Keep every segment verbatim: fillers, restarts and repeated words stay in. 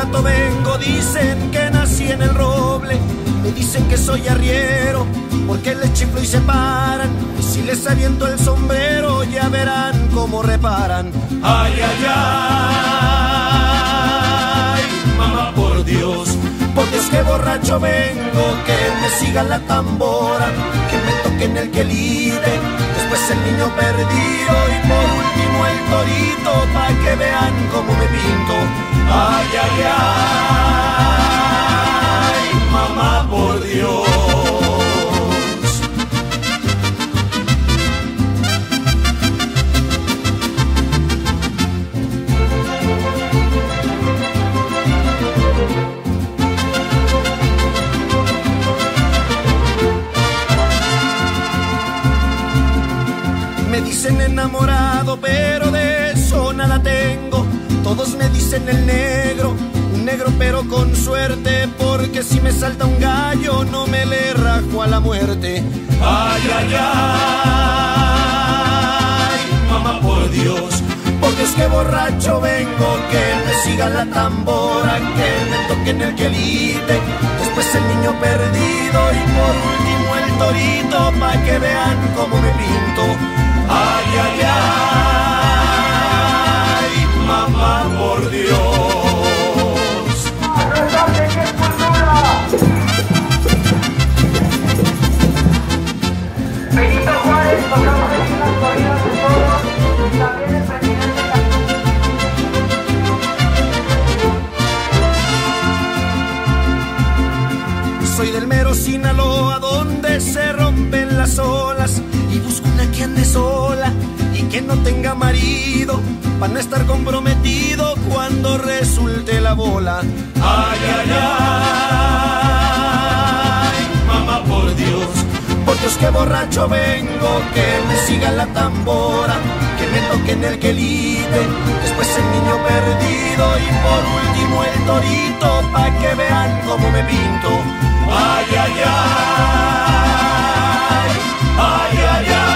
rato vengo, dicen que nací en el roble. Me dicen que soy arriero, porque les chiflo y se paran. Y si les aviento el sombrero, ya verán cómo reparan. Ay, ay, ay, mamá, por Dios, por Dios que borracho vengo, que me siga la tambora, que me toquen el quelite, después el niño perdido y por último el torito, pa' que vean cómo me pinto. Ay, ay, ay, mamá, por Dios. Me dicen enamorado, pero de eso nada tengo. Todos me dicen el negro, un negro pero con suerte, porque si me salta un gallo no me le rajo a la muerte. Ay, ay, ay, mamá, por Dios, por Dios que borracho vengo, que me siga la tambora, que me toquen el quelite, después el niño perdido y por último el torito, pa' que vean cómo me pinto. Ay, ay, ay, mamá, por Dios. Benito Juárez, tocamos aquí las corridas de toros y también el presidente. Soy del mero Sinaloa, donde se rompen las olas, y busco una que ande sola y que no tenga marido, para no estar comprometido cuando resulte la bola. Ay, ay, ay, mamá, por Dios, por Dios que borracho vengo, que me siga la tambora, que me toquen el quelite, después el niño perdido y por último el torito, pa' que vean cómo me pinto. Ay, ay, ay, ay, ay, ay.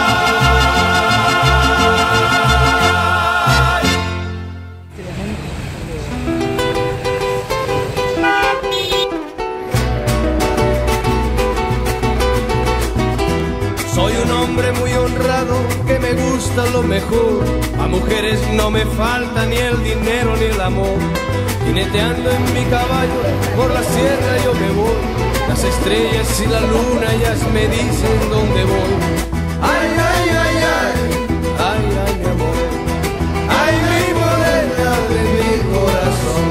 Soy un hombre muy honrado, que me gusta lo mejor. A mujeres no me falta ni el dinero ni el amor. Jineteando en mi caballo, por la sierra yo me voy. Las estrellas y la luna ellas me dicen dónde voy. Ay, ay, ay, ay, ay, ay, mi amor. Ay, mi morena de mi corazón.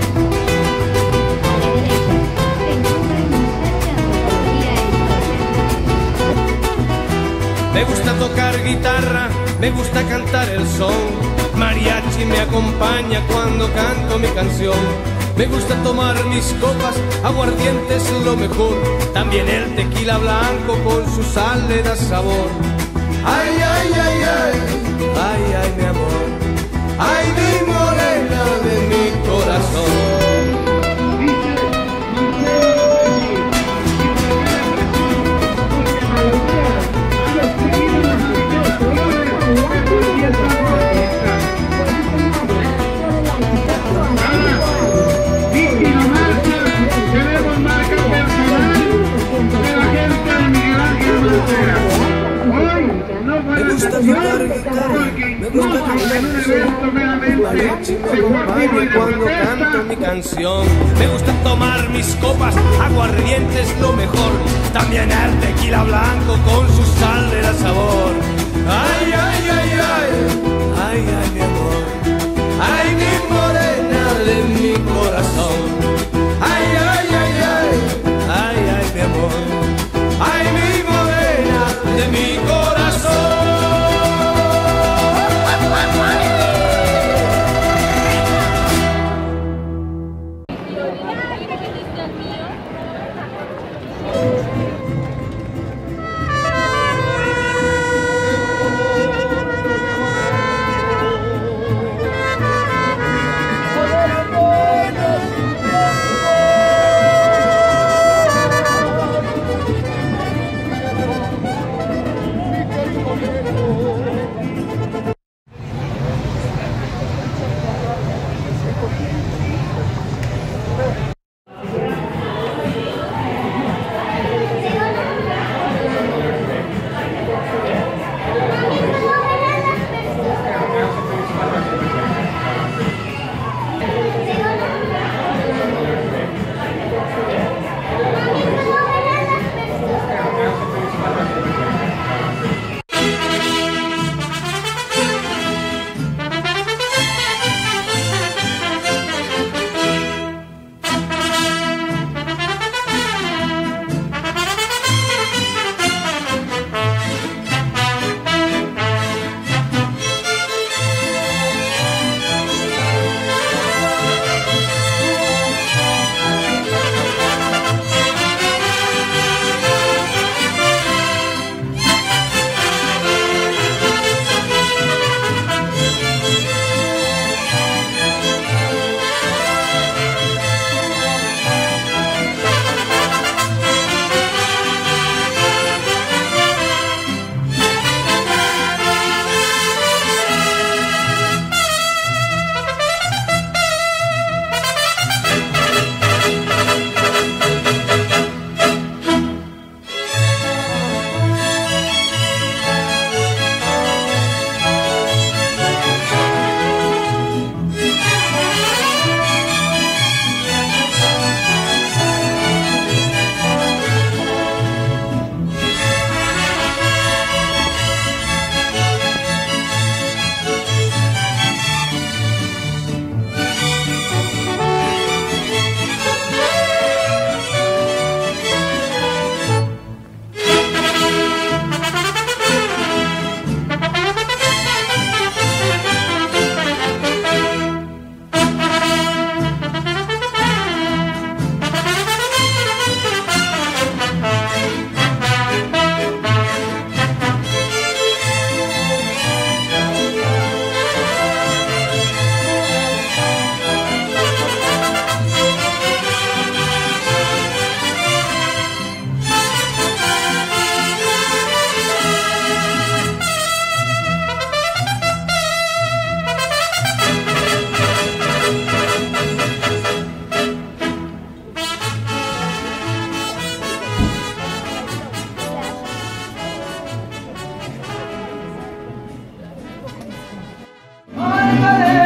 Me gusta tocar guitarra, me gusta cantar el son. Mariachi me acompaña cuando canto mi canción. Me gusta tomar mis copas, aguardiente es lo mejor. También el tequila blanco con su sal le da sabor. Ay, ay, ay, ay, ay, ay, mi amor. Ay, mi morena de mi corazón. Me gusta tocar guitarra, me gusta cantar mariachi me acompaña cuando canto mi canción. Me gusta tomar mis copas, aguardiente es lo mejor. También el tequila blanco con su sal le da sabor. Ay, ay, ay, ay, ay, ay, mi amor. Ay, mi morena de mi corazón. Ay, ay, ay, ay, ay, ay, mi amor. Ay, mi morena de mi corazón. cantaré.